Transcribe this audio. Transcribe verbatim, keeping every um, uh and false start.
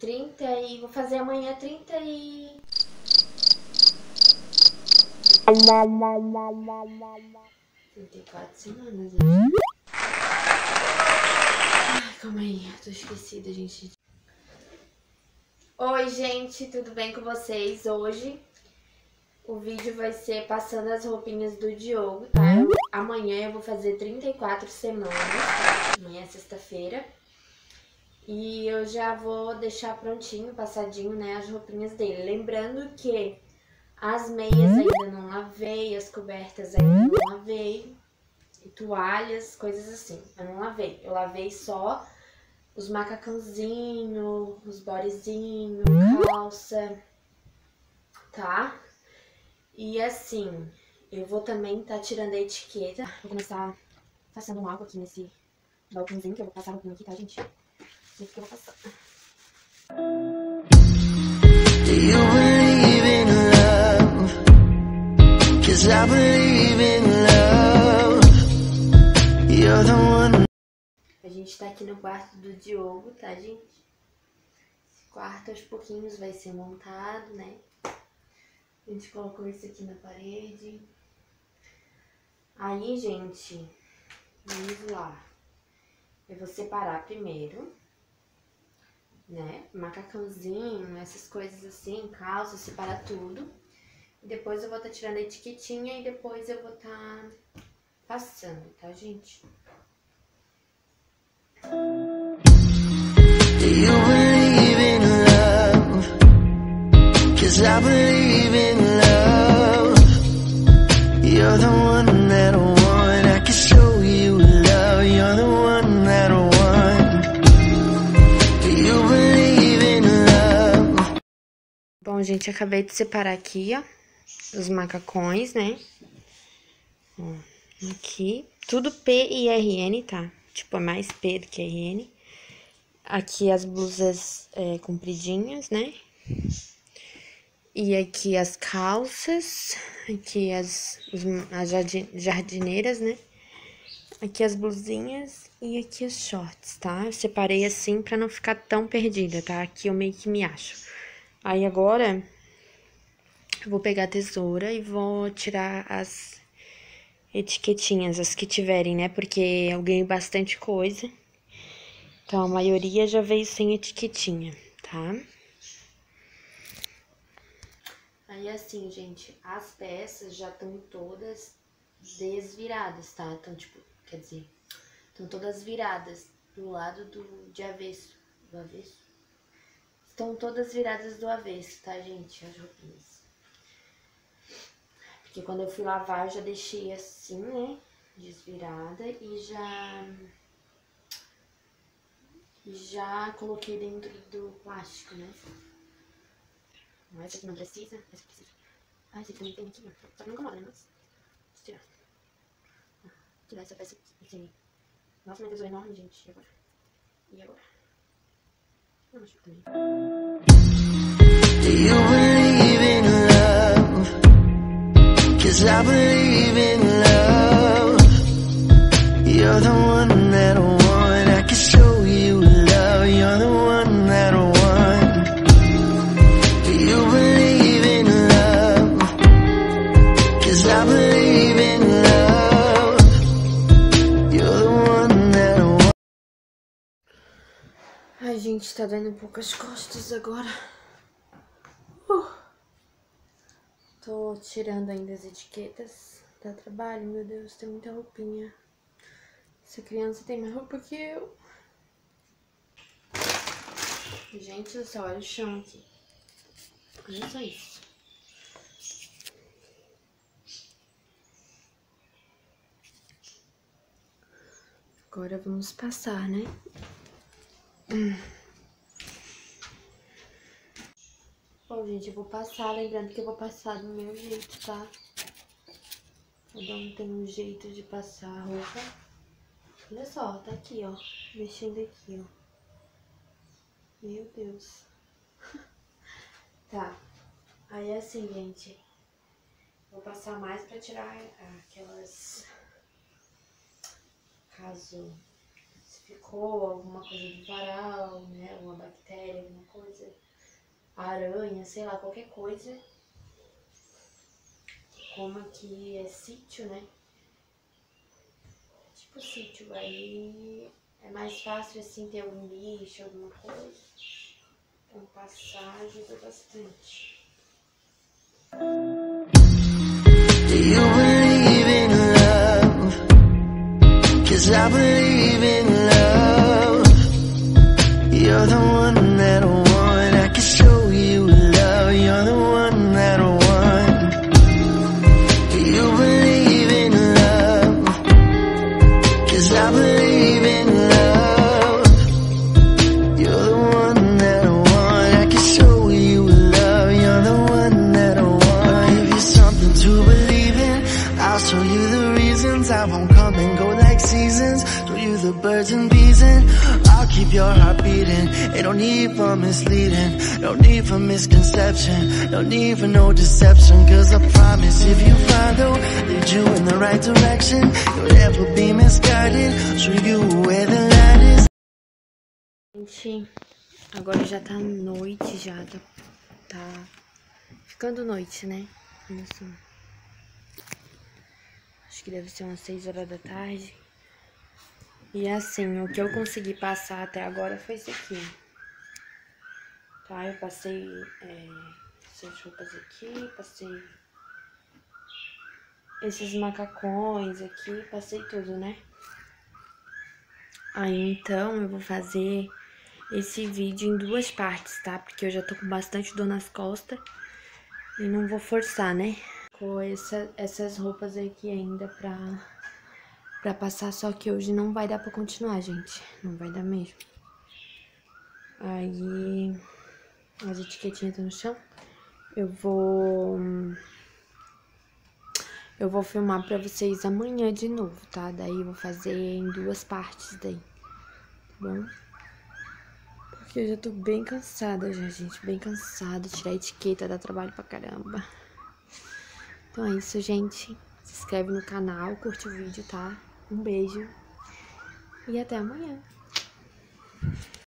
trinta e... Vou fazer amanhã trinta e... trinta e quatro semanas, gente. Ai, calma aí, eu tô esquecida, gente. Oi, gente, tudo bem com vocês? Hoje o vídeo vai ser passando as roupinhas do Diogo, tá? Eu, amanhã eu vou fazer trinta e quatro semanas, tá? Amanhã é sexta-feira. E eu já vou deixar prontinho, passadinho, né, as roupinhas dele. Lembrando que as meias ainda não lavei, as cobertas ainda não lavei, e toalhas, coisas assim, eu não lavei. Eu lavei só os macacãozinhos, os bodyzinhos, calça, tá? E assim, eu vou também tá tirando a etiqueta. Vou começar passando um álcool aqui nesse balcãozinho, que eu vou passar um pouquinho aqui, tá, gente? Esse que eu vou passar. Do you believe in love? 'Cause I believe in love. You're the one. A gente tá aqui no quarto do Diogo, tá, gente? Esse quarto aos pouquinhos vai ser montado, né? A gente colocou isso aqui na parede. Aí, gente, vamos lá. Eu vou separar primeiro, né? Macacãozinho, essas coisas assim, calça, separar tudo. E depois eu vou estar tá tirando a etiquetinha e depois eu vou estar tá passando, tá, gente? Do you believe in love? 'Cause I believe in love. You're the one that I want. I can show you love. You're the one that I want. Do you believe in love? Bom, gente, acabei de separar aqui, ó, os macacões, né? Ó, aqui. Tudo P e R N, tá? Tipo, é mais P do que R N. Aqui as blusas é, compridinhas, né? E aqui as calças. Aqui as, os, as jardineiras, né? Aqui as blusinhas e aqui os shorts, tá? Eu separei assim pra não ficar tão perdida, tá? Aqui eu meio que me acho. Aí agora eu vou pegar a tesoura e vou tirar as etiquetinhas, as que tiverem, né? Porque eu ganhei bastante coisa. Então, a maioria já veio sem etiquetinha, tá? Aí, assim, gente, as peças já estão todas desviradas, tá? Então, tipo, quer dizer, estão todas viradas do lado do, de avesso. Do avesso? Estão todas viradas do avesso, tá, gente? As roupinhas. Porque quando eu fui lavar, eu já deixei assim, né? Desvirada e já... Já coloquei dentro do plástico, né? Mas esse aqui não precisa, esse aqui precisa. Ah, esse aqui também tem aqui, ó. Só que não incomoda, né? Mas... Vou tirar. Ah, tirar essa peça aqui. Nossa, minha tesoura é enorme, gente. E agora? E agora? Não, acho que também. Do you believe in love? 'Cause I believe in love. You're the one that I want. I can show you love. You're the one that I want. Do you believe in love? 'Cause I believe in love. You're the one that I want. Ai, gente, tá doendo um pouco as costas agora. Uh. Tô tirando ainda as etiquetas. Dá trabalho, meu Deus, tem muita roupinha. Essa criança tem mais roupa que eu. Gente do céu, olha o chão aqui. Olha só isso. Agora vamos passar, né? Hum. Bom, gente, eu vou passar, lembrando que eu vou passar do meu jeito, tá? Cada um tem um jeito de passar a roupa. Olha só, tá aqui, ó. Mexendo aqui, ó. Meu Deus. Tá. Aí é assim, gente. Vou passar mais pra tirar aquelas... Caso... ficou alguma coisa do varal, né? Alguma bactéria, alguma coisa, aranha, sei lá, qualquer coisa. Como aqui é sítio, né? Tipo sítio, aí é mais fácil assim ter algum bicho, alguma coisa. Então passar ajuda bastante. Do you believe in love? 'Cause I believe in love. You're the one that I want. I can show you love. You're the one that I want. Do you believe in love? 'Cause I believe in love. You're the one that I want. I can show you love. You're the one that I want. Give you something to believe in. I'll show you the reasons. I won't come and go like seasons. Show you the birds and bees and I'll keep your heart beating. Ain't no need for misleading. No need for misconception. No need for no deception. 'Cause I promise if you follow, lead you in the right direction. You'll never be misguided. Show you where the light is. Gente, agora já tá noite, já tá, tá ficando noite, né? Olha só. Acho que deve ser umas seis horas da tarde. E assim, o que eu consegui passar até agora foi isso aqui. Tá, eu passei é, essas roupas aqui, passei esses macacões aqui, passei tudo, né? Aí então eu vou fazer esse vídeo em duas partes, tá? Porque eu já tô com bastante dor nas costas e não vou forçar, né? Com essa, essas roupas aqui ainda pra, pra passar, só que hoje não vai dar pra continuar, gente. Não vai dar mesmo. Aí as etiquetinhas estão no chão. Eu vou... Eu vou filmar pra vocês amanhã de novo, tá? Daí eu vou fazer em duas partes daí, tá bom? Porque eu já tô bem cansada já, gente. Bem cansada. Tirar a etiqueta dá trabalho pra caramba. Então é isso, gente. Se inscreve no canal, curte o vídeo, tá? Um beijo. E até amanhã.